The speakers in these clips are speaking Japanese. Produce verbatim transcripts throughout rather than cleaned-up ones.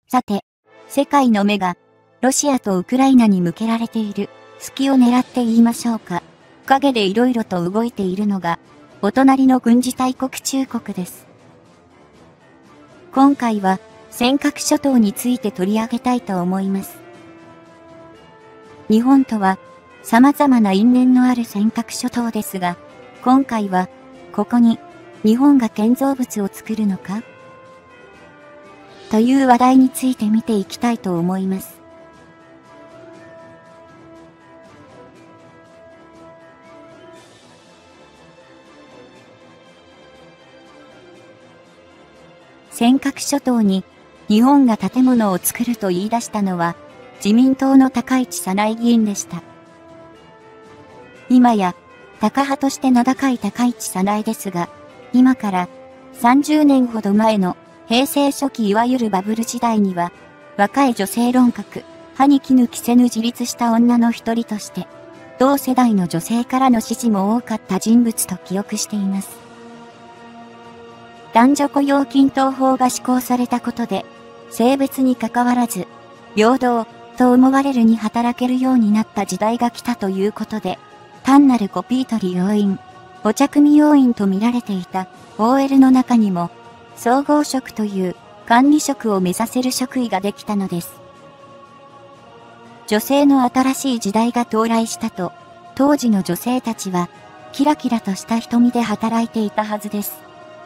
さて、世界の目がロシアとウクライナに向けられている隙を狙って言いましょうか。陰で色々と動いているのがお隣の軍事大国中国です。今回は尖閣諸島について取り上げたいと思います。日本とは様々な因縁のある尖閣諸島ですが、今回はここに日本が建造物を作るのかという話題について見ていきたいと思います。尖閣諸島に日本が建物を作ると言い出したのは自民党の高市早苗議員でした。今やタカ派として名高い高市早苗ですが、今からさんじゅうねんほど前の平成初期いわゆるバブル時代には、若い女性論客、歯に衣着せぬ自立した女の一人として、同世代の女性からの支持も多かった人物と記憶しています。男女雇用均等法が施行されたことで、性別に関わらず、平等と思われるに働けるようになった時代が来たということで、単なるコピー取り要員、お茶組要員と見られていた オーエル の中にも、総合職という管理職を目指せる職位ができたのです。女性の新しい時代が到来したと、当時の女性たちは、キラキラとした瞳で働いていたはずです。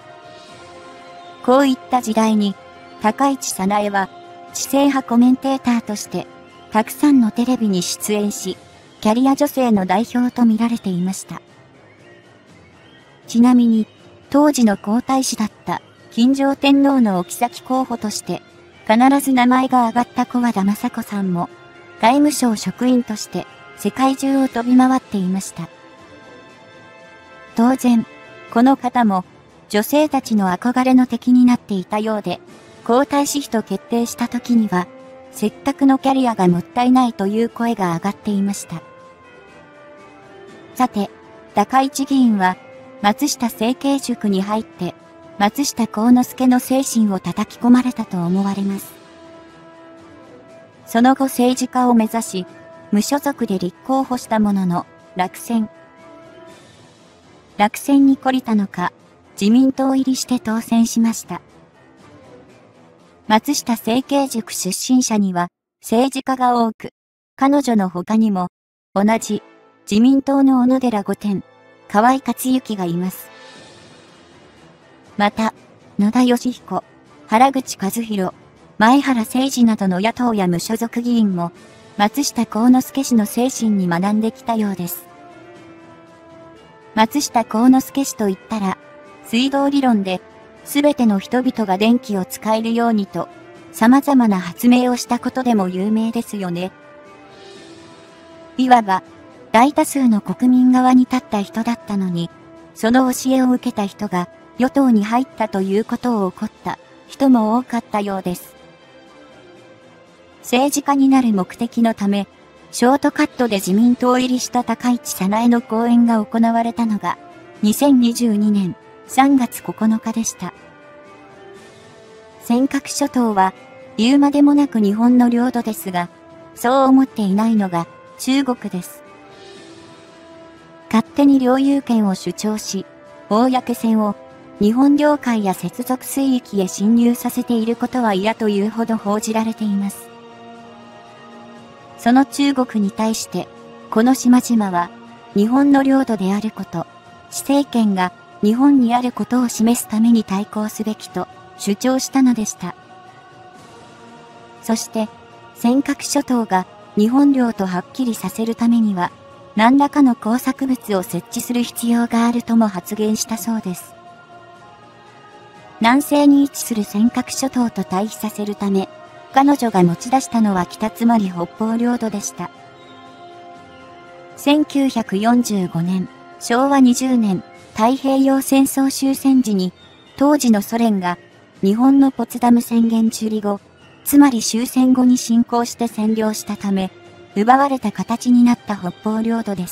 こういった時代に、高市早苗は、知性派コメンテーターとして、たくさんのテレビに出演し、キャリア女性の代表と見られていました。ちなみに、当時の皇太子だった金城天皇のお妃候補として、必ず名前が挙がった小和田雅子さんも、外務省職員として世界中を飛び回っていました。当然、この方も女性たちの憧れの敵になっていたようで、皇太子妃と決定した時には、せっかくのキャリアがもったいないという声が上がっていました。さて、高市議員は、松下政経塾に入って、松下幸之助の精神を叩き込まれたと思われます。その後政治家を目指し、無所属で立候補したものの、落選。落選に懲りたのか、自民党入りして当選しました。松下政経塾出身者には、政治家が多く、彼女の他にも、同じ、自民党の小野寺御殿、河井克行がいます。また、野田佳彦、原口和弘、前原誠司などの野党や無所属議員も、松下幸之助氏の精神に学んできたようです。松下幸之助氏といったら、水道理論で、すべての人々が電気を使えるようにと、様々な発明をしたことでも有名ですよね。いわば、大多数の国民側に立った人だったのに、その教えを受けた人が与党に入ったということを怒った人も多かったようです。政治家になる目的のため、ショートカットで自民党入りした高市早苗の講演が行われたのが、にせんにじゅうにねんさんがつここのかでした。尖閣諸島は言うまでもなく日本の領土ですが、そう思っていないのが中国です。勝手に領有権を主張し、公船を日本領海や接続水域へ侵入させていることは嫌というほど報じられています。その中国に対して、この島々は日本の領土であること、施政権が日本にあることを示すために対抗すべきと主張したのでした。そして、尖閣諸島が日本領とはっきりさせるためには、何らかの工作物を設置する必要があるとも発言したそうです。南西に位置する尖閣諸島と対比させるため、彼女が持ち出したのは北つまり北方領土でした。せんきゅうひゃくよんじゅうごねん、しょうわにじゅうねん、太平洋戦争終戦時に、当時のソ連が日本のポツダム宣言中理後、つまり終戦後に侵攻して占領したため、奪われた形になった北方領土です。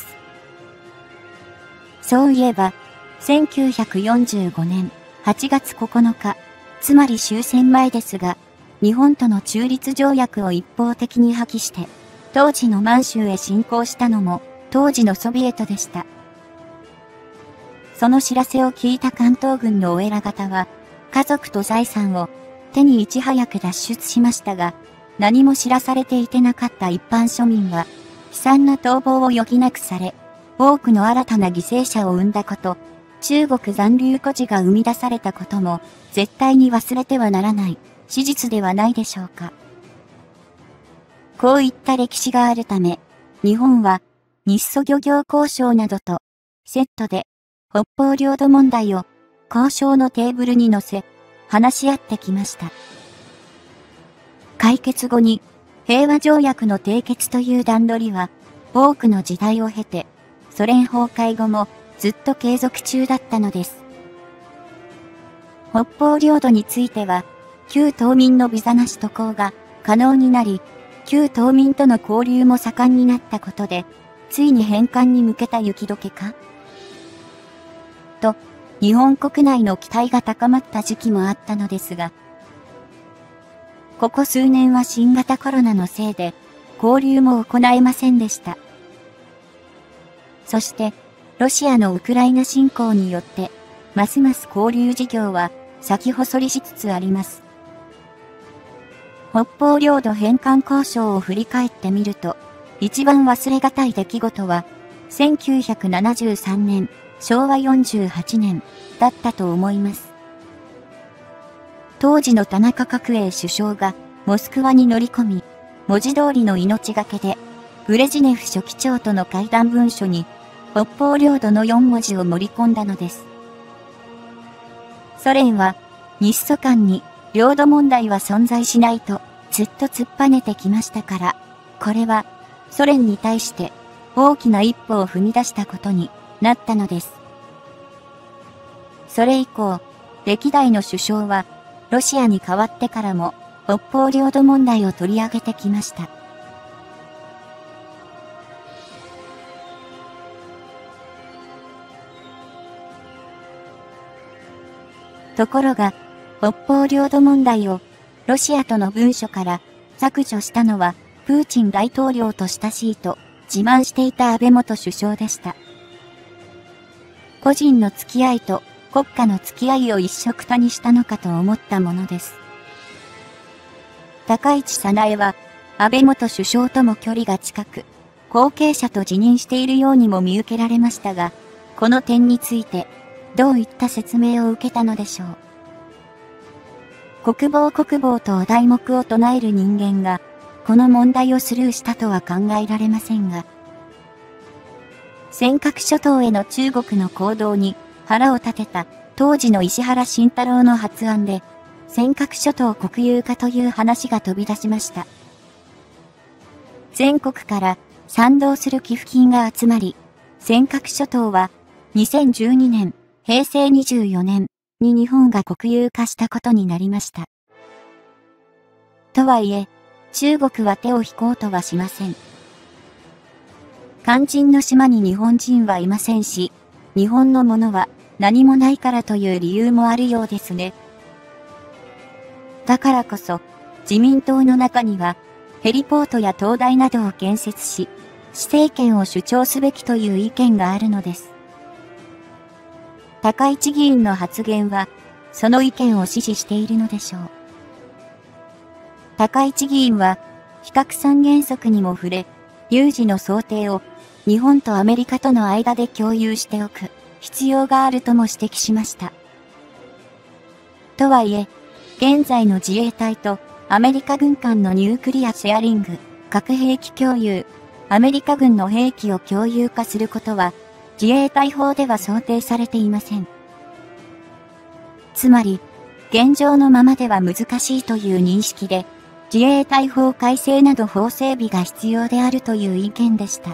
そういえば、せんきゅうひゃくよんじゅうごねんはちがつここのか、つまり終戦前ですが、 日本との中立条約を一方的に破棄して、当時の満州へ侵攻したのも、当時のソビエトでした。その知らせを聞いた関東軍のお偉方は、家族と財産を手にいち早く脱出しましたが、何も知らされていてなかった一般庶民は、悲惨な逃亡を余儀なくされ、多くの新たな犠牲者を生んだこと、中国残留孤児が生み出されたことも、絶対に忘れてはならない史実ではないでしょうか。こういった歴史があるため、日本は日ソ漁業交渉などとセットで北方領土問題を交渉のテーブルに乗せ、話し合ってきました。解決後に平和条約の締結という段取りは多くの時代を経て、ソ連崩壊後もずっと継続中だったのです。北方領土については、旧島民のビザなし渡航が可能になり、旧島民との交流も盛んになったことで、ついに返還に向けた雪解けかと、日本国内の期待が高まった時期もあったのですが、ここ数年は新型コロナのせいで、交流も行えませんでした。そして、ロシアのウクライナ侵攻によって、ますます交流事業は先細りしつつあります。北方領土返還交渉を振り返ってみると、一番忘れがたい出来事は、せんきゅうひゃくななじゅうさんねん、しょうわよんじゅうはちねんだったと思います。当時の田中角栄首相がモスクワに乗り込み、文字通りの命がけで、ブレジネフ書記長との会談文書に、北方領土のよんもじを盛り込んだのです。ソ連は、日ソ間に領土問題は存在しないとずっと突っぱねてきましたから、これはソ連に対して大きな一歩を踏み出したことになったのです。それ以降、歴代の首相はロシアに代わってからも北方領土問題を取り上げてきました。ところが、北方領土問題をロシアとの文書から削除したのはプーチン大統領と親しいと自慢していた安倍元首相でした。個人の付き合いと国家の付き合いを一緒くたにしたのかと思ったものです。高市早苗は安倍元首相とも距離が近く、後継者と自認しているようにも見受けられましたが、この点についてどういった説明を受けたのでしょう。国防国防とお題目を唱える人間が、この問題をスルーしたとは考えられませんが、尖閣諸島への中国の行動に腹を立てた当時の石原慎太郎の発案で、尖閣諸島国有化という話が飛び出しました。全国から賛同する寄付金が集まり、尖閣諸島はにせんじゅうにねん、へいせいにじゅうよねんに日本が国有化したことになりました。とはいえ、中国は手を引こうとはしません。肝心の島に日本人はいませんし、日本のものは何もないからという理由もあるようですね。だからこそ、自民党の中には、ヘリポートや灯台などを建設し、施政権を主張すべきという意見があるのです。高市議員の発言は、その意見を支持しているのでしょう。高市議員は、非核三原則にも触れ、有事の想定を日本とアメリカとの間で共有しておく必要があるとも指摘しました。とはいえ、現在の自衛隊とアメリカ軍間のニュークリアシェアリング、核兵器共有、アメリカ軍の兵器を共有化することは、自衛隊法では想定されていません。つまり、現状のままでは難しいという認識で、自衛隊法改正など法整備が必要であるという意見でした。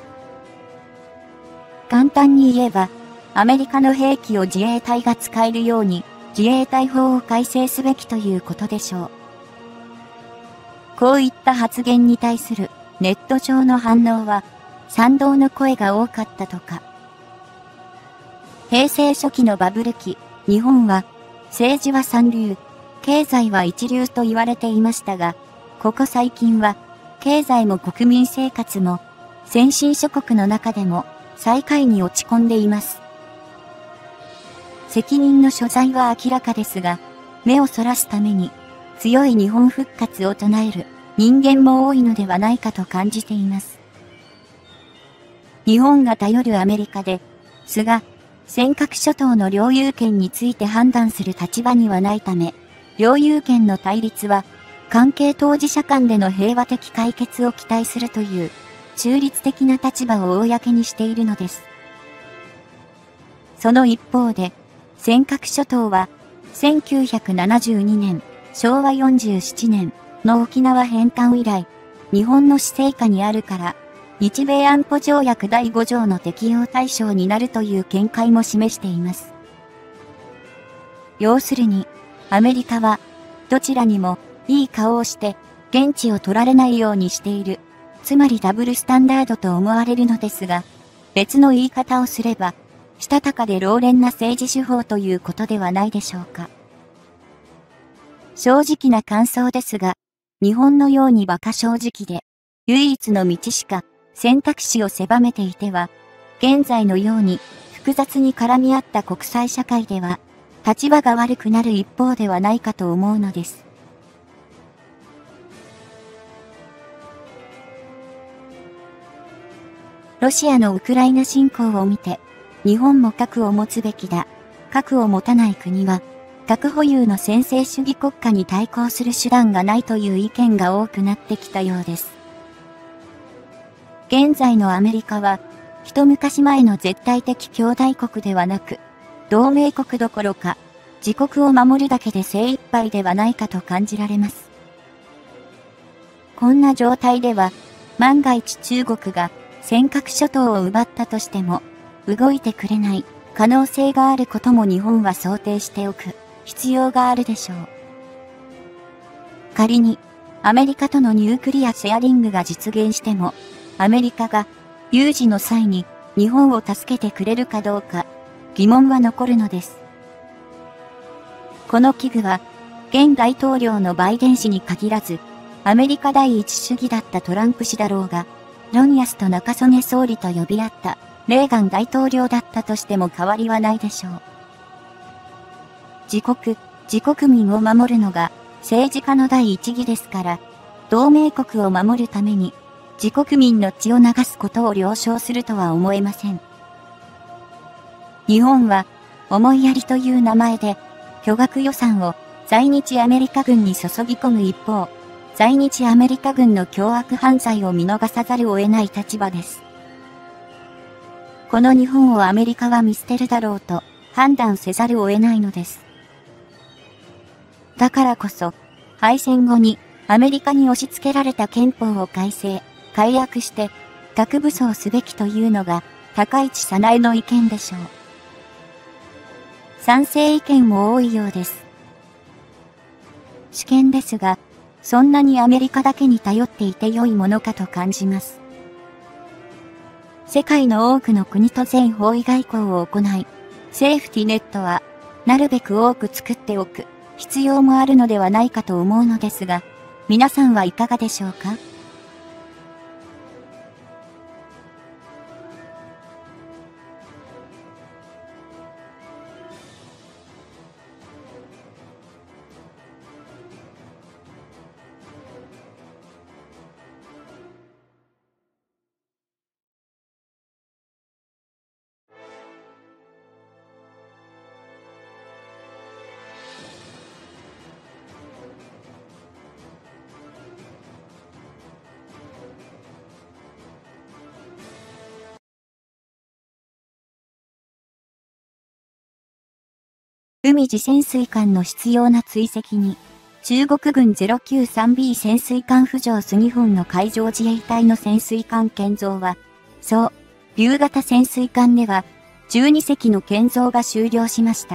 簡単に言えば、アメリカの兵器を自衛隊が使えるように、自衛隊法を改正すべきということでしょう。こういった発言に対するネット上の反応は、賛同の声が多かったとか。平成初期のバブル期、日本は、政治は三流、 経済は一流と言われていましたが、ここ最近は、経済も国民生活も、先進諸国の中でも、最下位に落ち込んでいます。責任の所在は明らかですが、目をそらすために、強い日本復活を唱える人間も多いのではないかと感じています。日本が頼るアメリカで、菅、尖閣諸島の領有権について判断する立場にはないため、領有権の対立は、関係当事者間での平和的解決を期待するという、中立的な立場を公にしているのです。その一方で、尖閣諸島は、せんきゅうひゃくななじゅうにねん、しょうわよんじゅうななねんの沖縄返還以来、日本の施政下にあるから、日米安保条約だいご条の適用対象になるという見解も示しています。要するに、アメリカは、どちらにも、いい顔をして、現地を取られないようにしている。つまりダブルスタンダードと思われるのですが、別の言い方をすれば、したたかで老練な政治手法ということではないでしょうか。正直な感想ですが、日本のように馬鹿正直で、唯一の道しか選択肢を狭めていては、現在のように複雑に絡み合った国際社会では、立場が悪くなる一方ではないかと思うのです。ロシアのウクライナ侵攻を見て、日本も核を持つべきだ。核を持たない国は、核保有の専制主義国家に対抗する手段がないという意見が多くなってきたようです。現在のアメリカは、一昔前の絶対的兄弟国ではなく、同盟国どころか、自国を守るだけで精一杯ではないかと感じられます。こんな状態では、万が一中国が尖閣諸島を奪ったとしても、動いてくれない可能性があることも日本は想定しておく必要があるでしょう。仮に、アメリカとのニュークリアシェアリングが実現しても、アメリカが有事の際に日本を助けてくれるかどうか疑問は残るのです。この危惧は現大統領のバイデン氏に限らずアメリカ第一主義だったトランプ氏だろうが、ロンヤスと中曽根総理と呼び合ったレーガン大統領だったとしても変わりはないでしょう。自国、自国民を守るのが政治家の第一義ですから、同盟国を守るために自国民の血を流すことを了承するとは思えません。日本は思いやりという名前で巨額予算を在日アメリカ軍に注ぎ込む一方、在日アメリカ軍の凶悪犯罪を見逃さざるを得ない立場です。この日本をアメリカは見捨てるだろうと判断せざるを得ないのです。だからこそ、敗戦後にアメリカに押し付けられた憲法を改正、改悪して核武装すべきというのが高市早苗の意見でしょう。賛成意見も多いようです。主見ですが、そんなにアメリカだけに頼っていて良いものかと感じます。世界の多くの国と全方位外交を行い、セーフティネットはなるべく多く作っておく必要もあるのではないかと思うのですが、皆さんはいかがでしょうか？海自潜水艦の必要な追跡に、中国軍 ゼロきゅうさんビー 潜水艦浮上数にほんの海上自衛隊の潜水艦建造は、そう、竜型潜水艦では、じゅうにせきの建造が終了しました。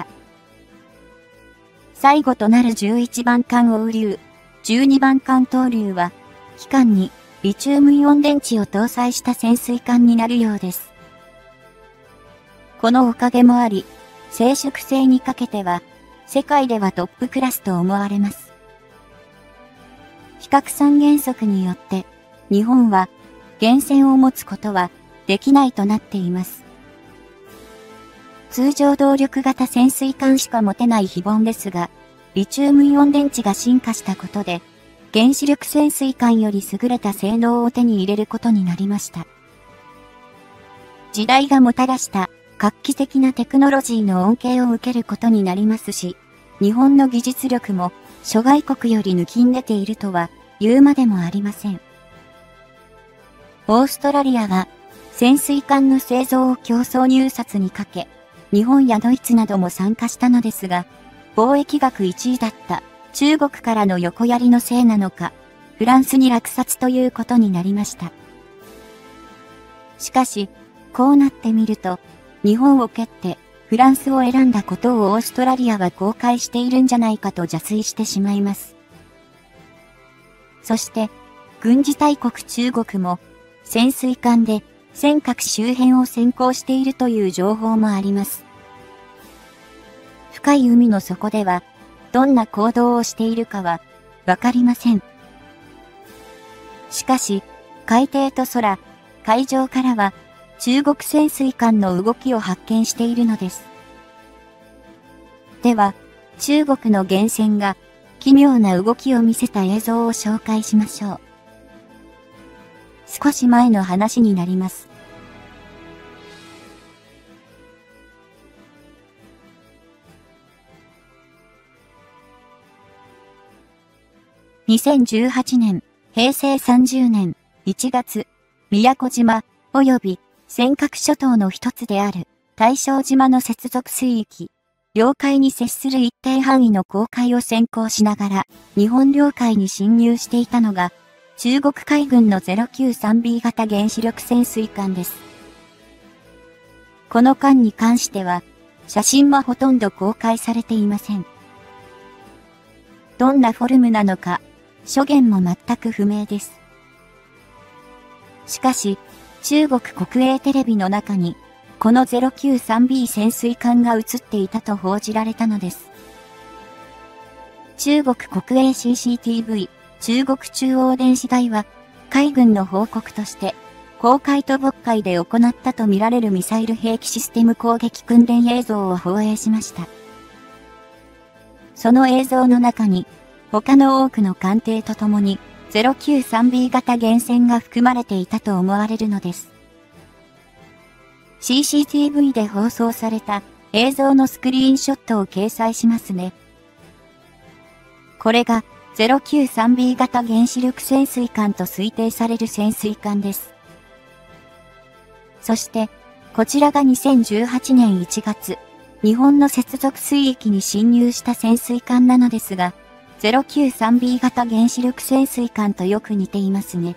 最後となるじゅういちばん艦王竜、じゅうにばん艦東竜は、機関にリチウムイオン電池を搭載した潜水艦になるようです。このおかげもあり、静粛性にかけては、 世界ではトップクラスと思われます。非核三原則によって、日本は原潜を持つことはできないとなっています。通常動力型潜水艦しか持てない非凡ですが、リチウムイオン電池が進化したことで、原子力潜水艦より優れた性能を手に入れることになりました。時代がもたらした画期的なテクノロジーの恩恵を受けることになりますし、日本の技術力も諸外国より抜きん出ているとは言うまでもありません。オーストラリアは潜水艦の製造を競争入札にかけ、日本やドイツなども参加したのですが、貿易額いちいだった中国からの横やりのせいなのか、フランスに落札ということになりました。しかし、こうなってみると、日本を蹴ってフランスを選んだことをオーストラリアは後悔しているんじゃないかと邪推してしまいます。そして、軍事大国中国も潜水艦で尖閣周辺を先行しているという情報もあります。深い海の底では、どんな行動をしているかはわかりません。しかし、海底と空、海上からは中国潜水艦の動きを発見しているのです。では、中国の原潜が奇妙な動きを見せた映像を紹介しましょう。少し前の話になります。にせんじゅうはちねん、へいせいさんじゅうねんいちがつ、宮古島及び尖閣諸島の一つである大正島の接続水域、領海に接する一定範囲の公海を先行しながら日本領海に侵入していたのが中国海軍の ゼロきゅうさんビー 型原子力潜水艦です。この艦に関しては写真はほとんど公開されていません。どんなフォルムなのか、諸言も全く不明です。しかし、中国国営テレビの中に、この ゼロきゅうさんビー 潜水艦が映っていたと報じられたのです。中国国営 シーシーティーブイ、中国中央電子台は、海軍の報告として、公海と渤海で行ったとみられるミサイル兵器システム攻撃訓練映像を放映しました。その映像の中に、他の多くの艦艇とともに ゼロきゅうさんビー 型原潜が含まれていたと思われるのです。シーシーティーブイ で放送された映像のスクリーンショットを掲載しますね。これが ゼロきゅうさんビー 型原子力潜水艦と推定される潜水艦です。そして、こちらがにせんじゅうはちねんいちがつ、日本の接続水域に侵入した潜水艦なのですが、ゼロきゅうさんビー 型原子力潜水艦とよく似ていますね。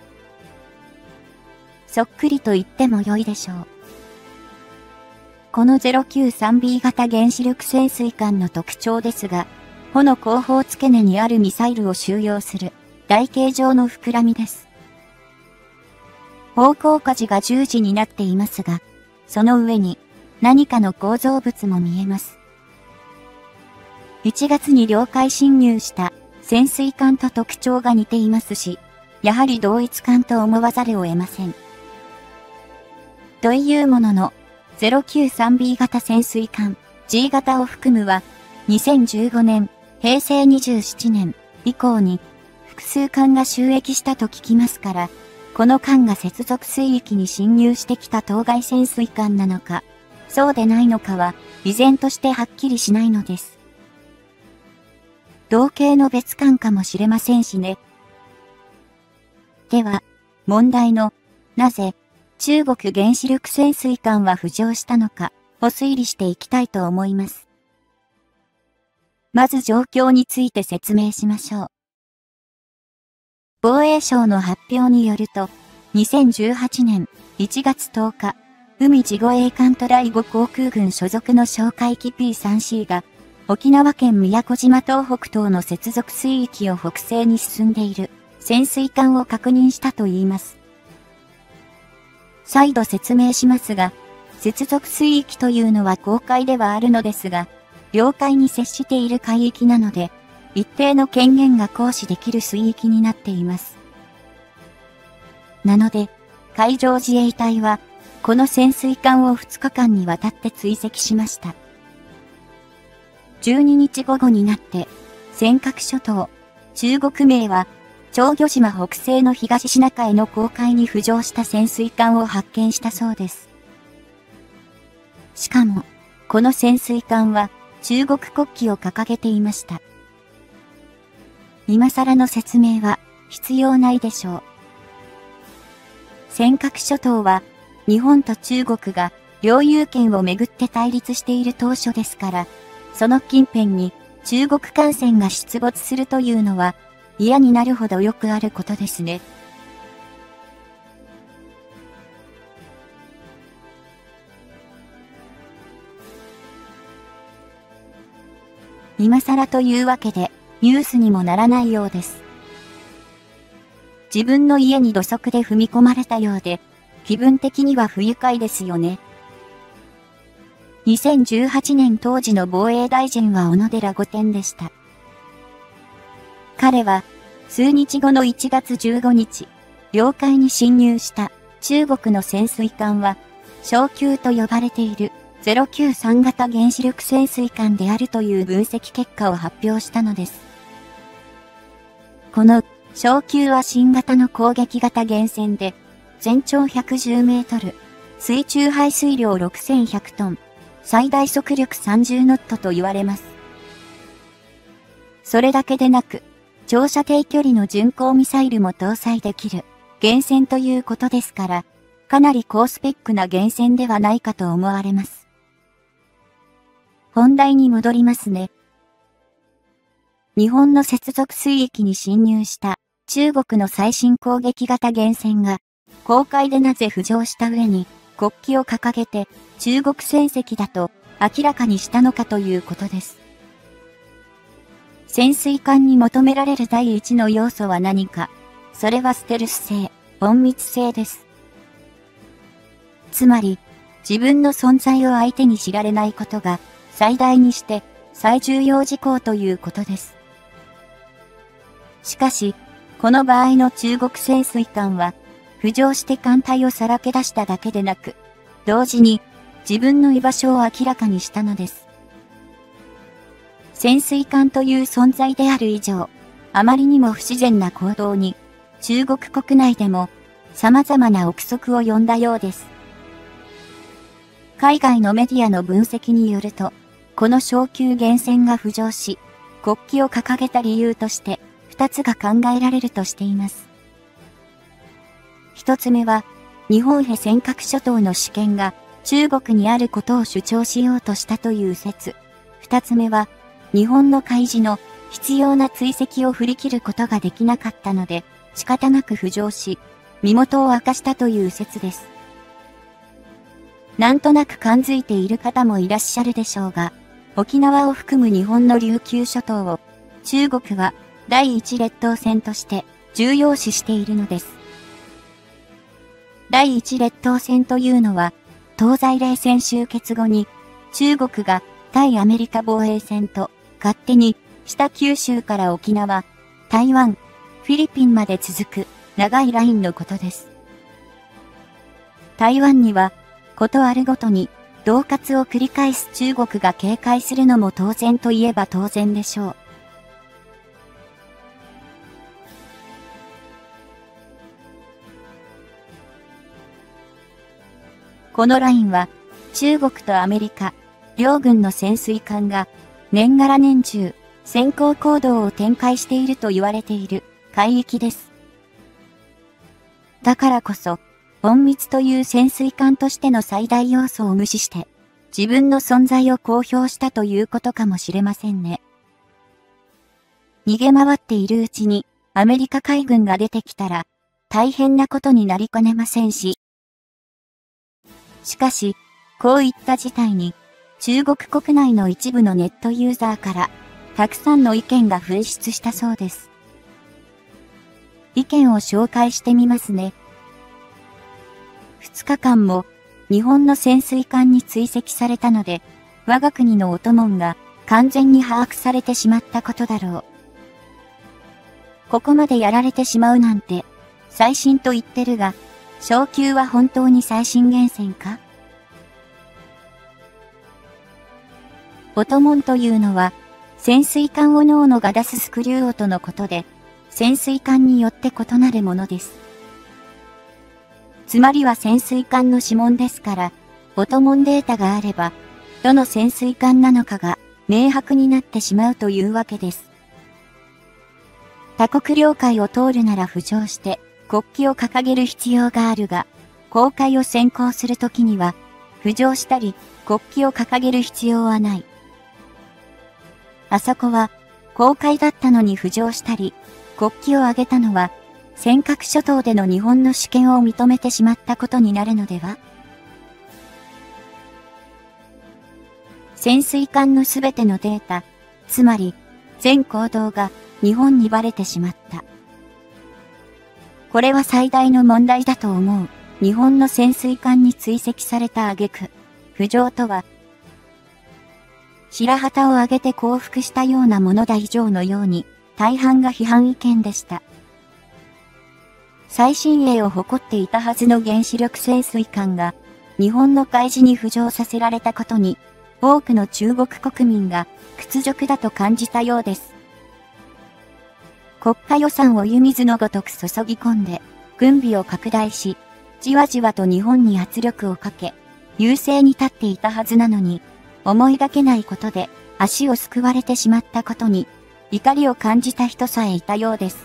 そっくりと言っても良いでしょう。この ゼロきゅうさんビー 型原子力潜水艦の特徴ですが、帆の後方付け根にあるミサイルを収容する台形状の膨らみです。方向舵が十字になっていますが、その上に何かの構造物も見えます。いちがつに領海侵入した潜水艦と特徴が似ていますし、やはり同一艦と思わざるを得ません。というものの、ゼロきゅうさんビー 型潜水艦 G 型を含むは、にせんじゅうごねん、へいせいにじゅうななねん以降に複数艦が就役したと聞きますから、この艦が接続水域に侵入してきた当該潜水艦なのか、そうでないのかは、依然としてはっきりしないのです。同型の別艦かもしれませんしね。では、問題の、なぜ、中国原子力潜水艦は浮上したのか、を推理していきたいと思います。まず状況について説明しましょう。防衛省の発表によると、にせんじゅうはちねんいちがつとおか、海自護衛艦トライご航空群所属の哨戒機 ピースリーシー が、沖縄県宮古島東北東の接続水域を北西に進んでいる潜水艦を確認したといいます。再度説明しますが、接続水域というのは公海ではあるのですが、 領海に接している海域なので、一定の権限が行使できる水域になっています。なので、海上自衛隊は、この潜水艦をふつかかんにわたって追跡しました。じゅうににち午後になって、尖閣諸島、中国名は、長魚島北西の東シナ海の公海に浮上した潜水艦を発見したそうです。しかも、この潜水艦は中国国旗を掲げていました。今更の説明は必要ないでしょう。尖閣諸島は日本と中国が領有権をめぐって対立している当初ですから、その近辺に中国艦船が出没するというのは嫌になるほどよくあることですね。今更というわけでニュースにもならないようです。自分の家に土足で踏み込まれたようで、気分的には不愉快ですよね。にせんじゅうはちねん当時の防衛大臣は小野寺御殿でした。彼は、数日後のいちがつじゅうごにち、領海に侵入した中国の潜水艦は、小級と呼ばれているゼロきゅうさんがた原子力潜水艦であるという分析結果を発表したのです。この小級は新型の攻撃型原潜で、全長ひゃくじゅうメートル、水中排水量ろくせんひゃくトン、最大速力さんじゅうノットと言われます。それだけでなく、長射程距離の巡航ミサイルも搭載できる原潜ということですから、かなり高スペックな原潜ではないかと思われます。本題に戻りますね。日本の接続水域に侵入した中国の最新攻撃型原潜が、公海でなぜ浮上した上に国旗を掲げて中国船籍だと明らかにしたのかということです。潜水艦に求められる第一の要素は何か、それはステルス性、隠密性です。つまり、自分の存在を相手に知られないことが最大にして最重要事項ということです。しかし、この場合の中国潜水艦は、浮上して艦隊をさらけ出しただけでなく、同時に自分の居場所を明らかにしたのです。潜水艦という存在である以上、あまりにも不自然な行動に、中国国内でも様々な憶測を呼んだようです。海外のメディアの分析によると、この小級原潜が浮上し、国旗を掲げた理由として、二つが考えられるとしています。一つ目は、日本へ尖閣諸島の主権が中国にあることを主張しようとしたという説。二つ目は、日本の海事の必要な追跡を振り切ることができなかったので、仕方なく浮上し、身元を明かしたという説です。なんとなく感づいている方もいらっしゃるでしょうが、沖縄を含む日本の琉球諸島を、中国は第一列島線として重要視しているのです。第一列島線というのは、東西冷戦終結後に、中国が対アメリカ防衛線と勝手に北九州から沖縄、台湾、フィリピンまで続く長いラインのことです。台湾には、ことあるごとに、恫喝を繰り返す中国が警戒するのも当然といえば当然でしょう。このラインは、中国とアメリカ、両軍の潜水艦が、年がら年中、先行行動を展開していると言われている海域です。だからこそ、隠密という潜水艦としての最大要素を無視して、自分の存在を公表したということかもしれませんね。逃げ回っているうちに、アメリカ海軍が出てきたら、大変なことになりかねませんし、しかし、こういった事態に、中国国内の一部のネットユーザーから、たくさんの意見が噴出したそうです。意見を紹介してみますね。二日間も、日本の潜水艦に追跡されたので、我が国のお供が、 完全に把握されてしまったことだろう。ここまでやられてしまうなんて、最新と言ってるが、小級は本当に最新源泉か？音紋というのは、潜水艦を脳のが出すスクリュー音のことで、潜水艦によって異なるものです。つまりは潜水艦の指紋ですから、音紋データがあれば、どの潜水艦なのかが明白になってしまうというわけです。他国領海を通るなら浮上して国旗を掲げる必要があるが、公海を先行するときには、浮上したり国旗を掲げる必要はない。あそこは、公海だったのに浮上したり、国旗を上げたのは、尖閣諸島での日本の主権を認めてしまったことになるのでは？潜水艦のすべてのデータ、つまり、全行動が日本にバレてしまった。これは最大の問題だと思う。日本の潜水艦に追跡された挙句、浮上とは、白旗を上げて降伏したようなものだ以上のように、大半が批判意見でした。最新鋭を誇っていたはずの原子力潜水艦が、日本の海事に浮上させられたことに、多くの中国国民が屈辱だと感じたようです。国家予算を湯水のごとく注ぎ込んで、軍備を拡大し、じわじわと日本に圧力をかけ、優勢に立っていたはずなのに、思いがけないことで足をすくわれてしまったことに、怒りを感じた人さえいたようです。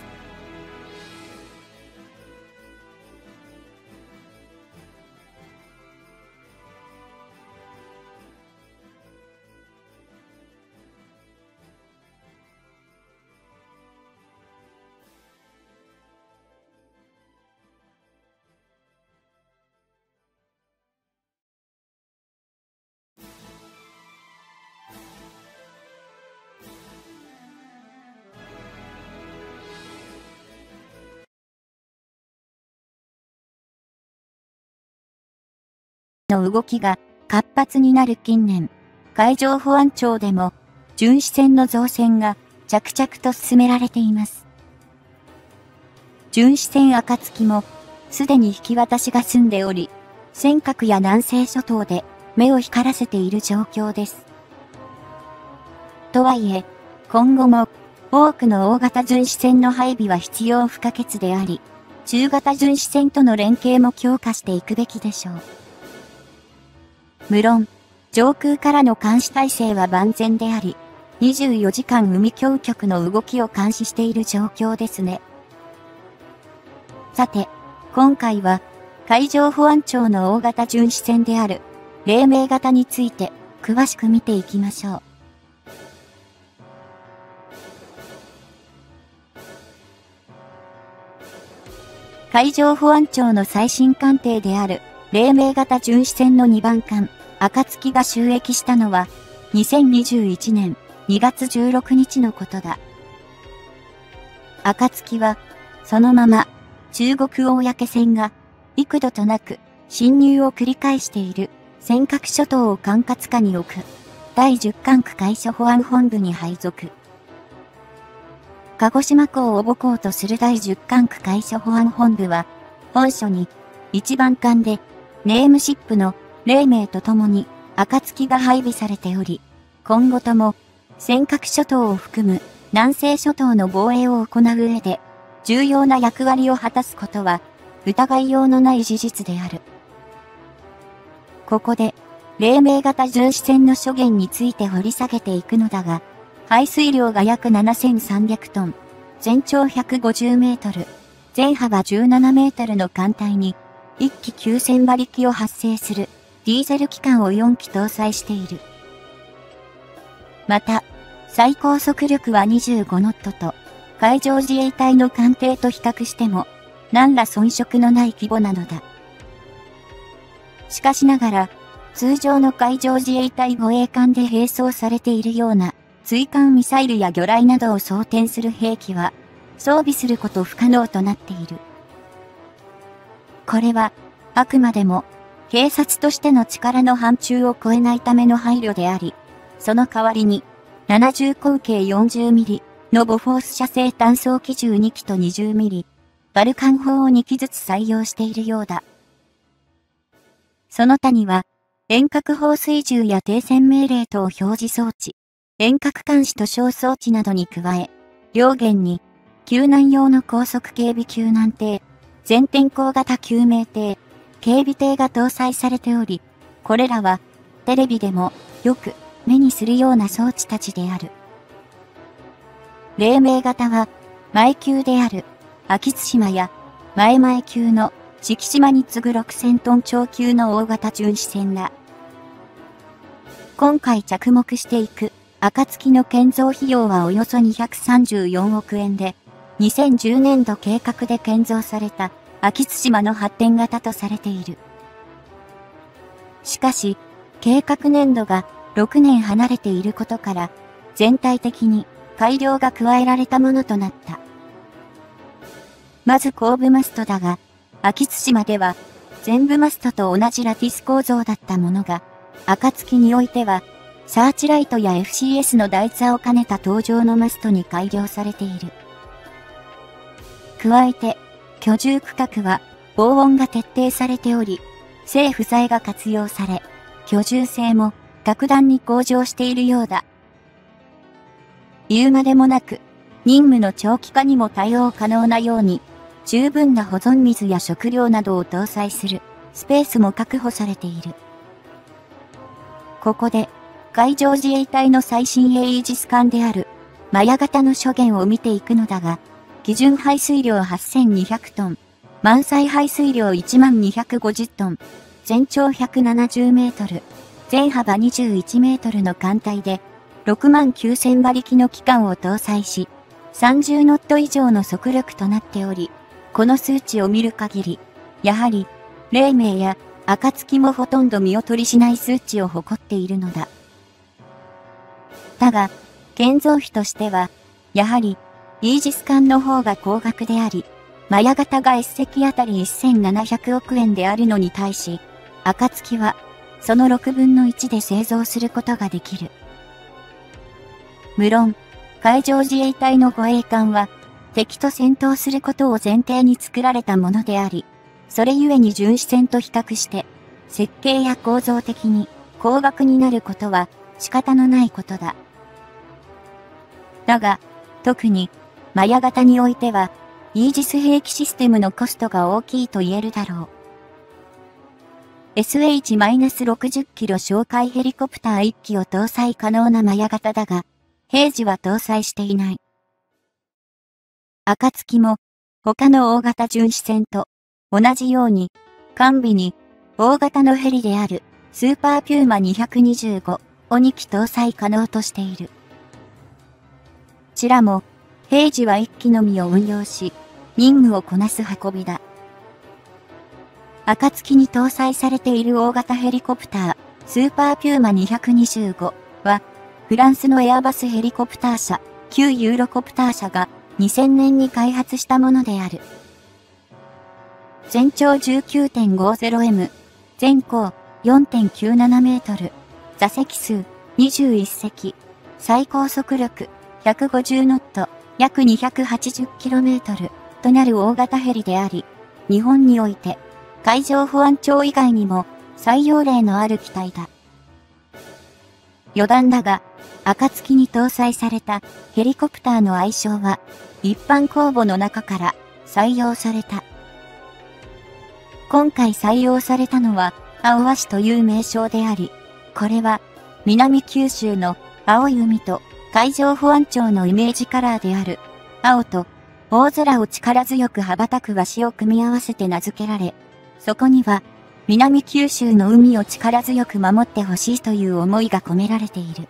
の動きが活発になる近年、海上保安庁でも巡視船の造船が着々と進められています。巡視船暁もすでに引き渡しが済んでおり、尖閣や南西諸島で目を光らせている状況です。とはいえ、今後も多くの大型巡視船の配備は必要不可欠であり、中型巡視船との連携も強化していくべきでしょう。無論、上空からの監視体制は万全であり、にじゅうよじかん海峡局の動きを監視している状況ですね。さて、今回は、海上保安庁の大型巡視船である、黎明型について、詳しく見ていきましょう。海上保安庁の最新艦艇である、黎明型巡視船のにばん艦、暁が就役したのは、にせんにじゅういちねんにがつじゅうろくにちのことだ。暁は、そのまま、中国公船が、幾度となく、侵入を繰り返している、尖閣諸島を管轄下に置く、だいじゅっ管区海上保安本部に配属。鹿児島港を母港とするだいじゅっ管区海上保安本部は、本所に、いちばん艦で、ネームシップの、黎明とともに、暁が配備されており、今後とも、尖閣諸島を含む、南西諸島の防衛を行う上で、重要な役割を果たすことは、疑いようのない事実である。ここで、黎明型巡視船の諸言について掘り下げていくのだが、排水量が約ななせんさんびゃくトン、全長ひゃくごじゅうメートル、全幅じゅうななメートルの艦隊に、いっききゅうせんばりきを発生する、ディーゼル機関をよんき搭載している。また、最高速力はにじゅうごノットと、海上自衛隊の艦艇と比較しても、何ら遜色のない規模なのだ。しかしながら、通常の海上自衛隊護衛艦で並走されているような、追艦ミサイルや魚雷などを装填する兵器は、装備すること不可能となっている。これは、あくまでも、警察としての力の範疇を超えないための配慮であり、その代わりに、 ななじゅう口径 よんじゅうミリ のボフォース射程単装機銃に機と にじゅうミリ バルカン砲をに機ずつ採用しているようだ。その他には、遠隔放水銃や停戦命令等表示装置、遠隔監視と小装置などに加え、両舷に、救難用の高速警備救難艇、全天候型救命艇、警備艇が搭載されており、これらは、テレビでもよく目にするような装置たちである。黎明型は、前級である、秋津島や、前々級の、敷島に次ぐろくせんトン超級の大型巡視船だ。今回着目していく、暁の建造費用はおよそにひゃくさんじゅうよんおくえんで、にせんじゅうねんど計画で建造された、秋津島の発展型とされている。しかし、計画年度がろくねん離れていることから、全体的に改良が加えられたものとなった。まず後部マストだが、秋津島では、前部マストと同じラティス構造だったものが、暁においては、サーチライトや エフシーエス の台座を兼ねた搭乗のマストに改良されている。加えて、居住区画は防音が徹底されており、政府材が活用され、居住性も格段に向上しているようだ。言うまでもなく、任務の長期化にも対応可能なように、十分な保存水や食料などを搭載するスペースも確保されている。ここで、海上自衛隊の最新鋭イージス艦である、マヤ型の諸言を見ていくのだが、基準排水量はっせんにひゃくトン、満載排水量いちまんにひゃくごじゅうトン、全長ひゃくななじゅうメートル、全幅にじゅういちメートルの艦隊で、ろくまんきゅうせんばりきの機関を搭載し、さんじゅうノット以上の速力となっており、この数値を見る限り、やはり、黎明や暁もほとんど見劣りしない数値を誇っているのだ。だが、建造費としては、やはり、イージス艦の方が高額であり、マヤ型がいっせきあたりせんななひゃくおくえんであるのに対し、暁は、そのろくぶんのいちで製造することができる。無論、海上自衛隊の護衛艦は、敵と戦闘することを前提に作られたものであり、それゆえに巡視船と比較して、設計や構造的に高額になることは仕方のないことだ。だが、特に、マヤ型においては、イージス兵器システムのコストが大きいと言えるだろう。エスエイチろくじゅっキロ哨戒ヘリコプターいっきを搭載可能なマヤ型だが、平時は搭載していない。暁も、他の大型巡視船と、同じように、完備に、大型のヘリである、スーパーピューマにひゃくにじゅうごをにき搭載可能としている。こちらも、平時はいっきのみを運用し、任務をこなす運びだ。暁に搭載されている大型ヘリコプター、スーパーピューマにひゃくにじゅうごは、フランスのエアバスヘリコプター社、旧ユーロコプター社がにせんねんに開発したものである。全長 じゅうきゅうてんごじゅうエム、全高 よんてんきゅうななメートル、座席数にじゅういっせき、最高速力ひゃくごじゅうノット、約 にひゃくはちじゅっキロメートル となる大型ヘリであり、日本において海上保安庁以外にも採用例のある機体だ。余談だが、暁に搭載されたヘリコプターの愛称は一般公募の中から採用された。今回採用されたのは青鷲という名称であり、これは南九州の青い海と海上保安庁のイメージカラーである青と大空を力強く羽ばたく鷲を組み合わせて名付けられ、そこには南九州の海を力強く守ってほしいという思いが込められている。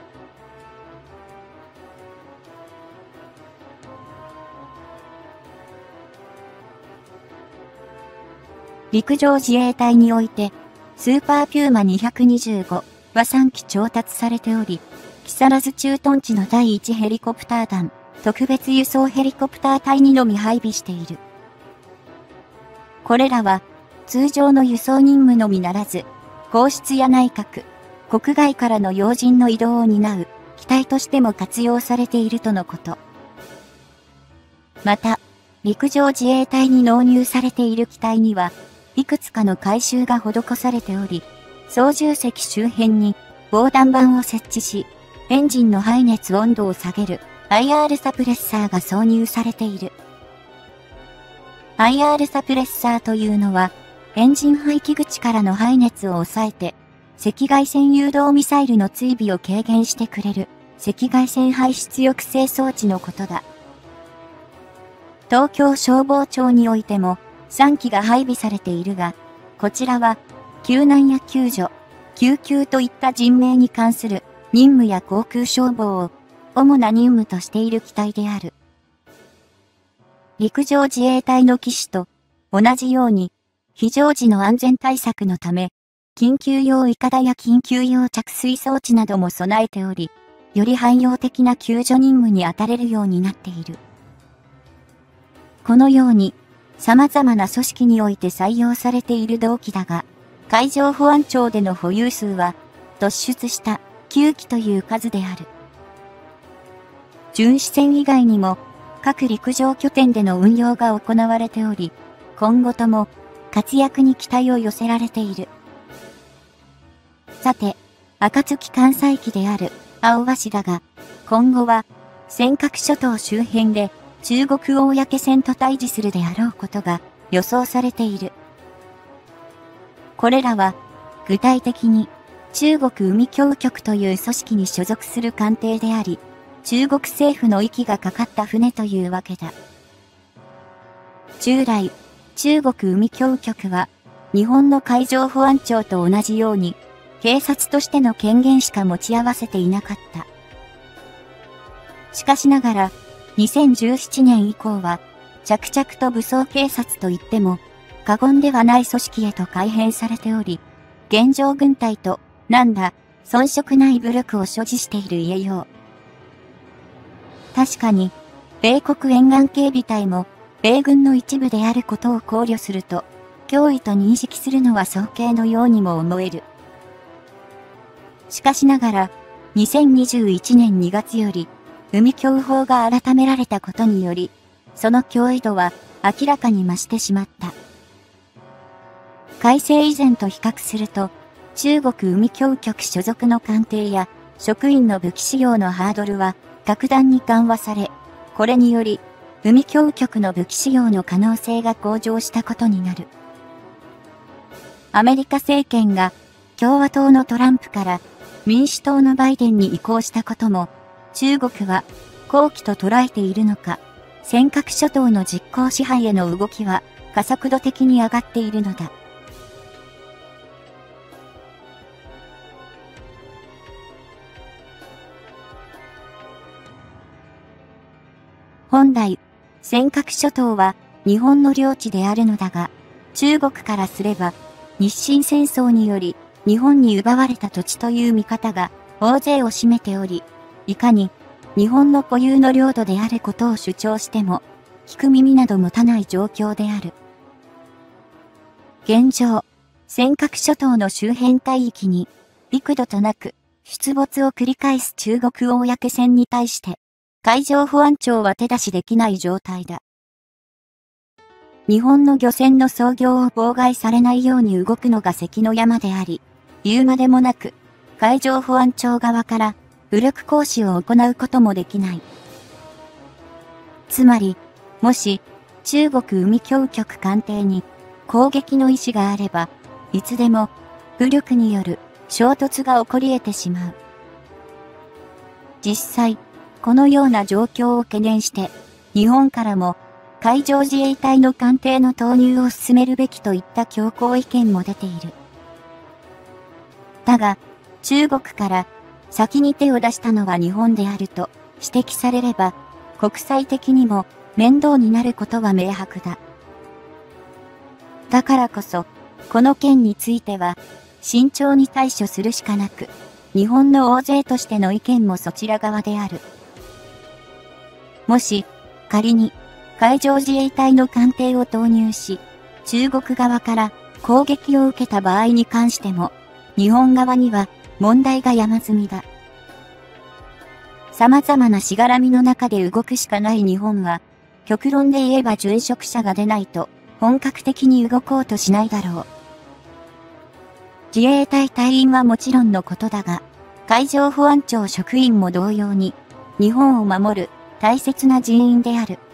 陸上自衛隊において、スーパーピューマにひゃくにじゅうごはさんき調達されており、木更津駐屯地のだいいちヘリコプター団、特別輸送ヘリコプター隊にのみ配備している。これらは、通常の輸送任務のみならず、皇室や内閣、国外からの要人の移動を担う、 機体としても活用されているとのこと。また、陸上自衛隊に納入されている機体には、いくつかの改修が施されており、操縦席周辺に防弾板を設置し、エンジンの排熱温度を下げる アイアール サプレッサーが挿入されている。アイアール サプレッサーというのは、エンジン排気口からの排熱を抑えて、赤外線誘導ミサイルの追尾を軽減してくれる赤外線排出抑制装置のことだ。東京消防庁においてもさんきが配備されているが、こちらは救難や救助、救急といった人命に関する任務や航空消防を主な任務としている機体である。陸上自衛隊の機種と同じように非常時の安全対策のため、緊急用いかだや緊急用着水装置なども備えており、より汎用的な救助任務に当たれるようになっている。このように、様々な組織において採用されている同機だが、海上保安庁での保有数は、突出したきゅうきという数である。巡視船以外にも、各陸上拠点での運用が行われており、今後とも活躍に期待を寄せられている。さて、暁艦載機である青鷲だが、今後は尖閣諸島周辺で中国公船と対峙するであろうことが予想されている。これらは具体的に中国海峡局という組織に所属する艦艇であり、中国政府の息がかかった船というわけだ。従来、中国海峡局は日本の海上保安庁と同じように警察としての権限しか持ち合わせていなかった。しかしながら、にせんじゅうななねん以降は、着々と武装警察といっても、過言ではない組織へと改変されており、現状軍隊と、なんだ、遜色ない武力を所持している言えよう。確かに、米国沿岸警備隊も、米軍の一部であることを考慮すると、脅威と認識するのは早計のようにも思える。しかしながら、にせんにじゅういちねんにがつより、海峡法が改められたことにより、その脅威度は明らかに増してしまった。改正以前と比較すると、中国海峡局所属の艦艇や職員の武器使用のハードルは格段に緩和され、これにより、海峡局の武器使用の可能性が向上したことになる。アメリカ政権が共和党のトランプから民主党のバイデンに移行したことも、中国は好機と捉えているのか、尖閣諸島の実効支配への動きは加速度的に上がっているのだ。本来、尖閣諸島は日本の領地であるのだが、中国からすれば、日清戦争により日本に奪われた土地という見方が大勢を占めており、いかに日本の固有の領土であることを主張しても、聞く耳など持たない状況である。現状、尖閣諸島の周辺海域に、幾度となく出没を繰り返す中国公船に対して、海上保安庁は手出しできない状態だ。日本の漁船の操業を妨害されないように動くのが関の山であり、言うまでもなく、海上保安庁側から武力行使を行うこともできない。つまり、もし中国海峡局艦艇に攻撃の意思があれば、いつでも武力による衝突が起こり得てしまう。実際、このような状況を懸念して、日本からも海上自衛隊の艦艇の投入を進めるべきといった強硬意見も出ている。だが、中国から先に手を出したのは日本であると指摘されれば、国際的にも面倒になることは明白だ。だからこそ、この件については、慎重に対処するしかなく、日本の大勢としての意見もそちら側である。もし、仮に、海上自衛隊の艦艇を投入し、中国側から攻撃を受けた場合に関しても、日本側には問題が山積みだ。 様々なしがらみの中で動くしかない日本は、極論で言えば殉職者が出ないと、本格的に動こうとしないだろう。自衛隊隊員はもちろんのことだが、海上保安庁職員も同様に、日本を守る大切な人員である。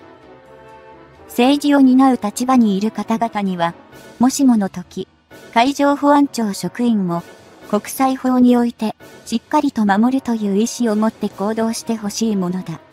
政治を担う立場にいる方々には、もしもの時、海上保安庁職員も、国際法において、しっかりと守るという意思を持って行動してほしいものだ。